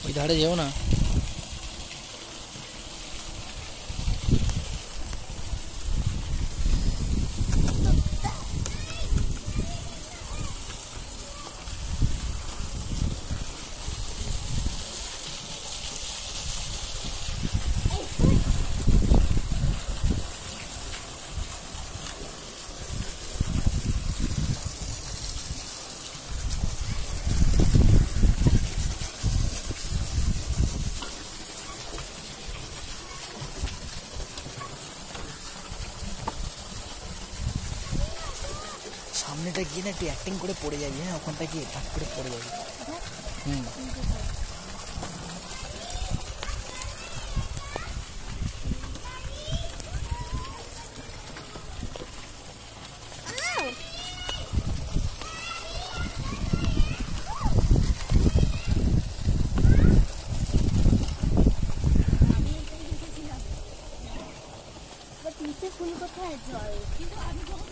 ধারে যেও না। সামনেটা গিয়ে না একটু অ্যাক্টিং করে পড়ে যাবি, হ্যাঁ ওখানটা গিয়ে টাক করে পড়ে যাবি। হুম ফুল কোথায় জল কিন্তু আমি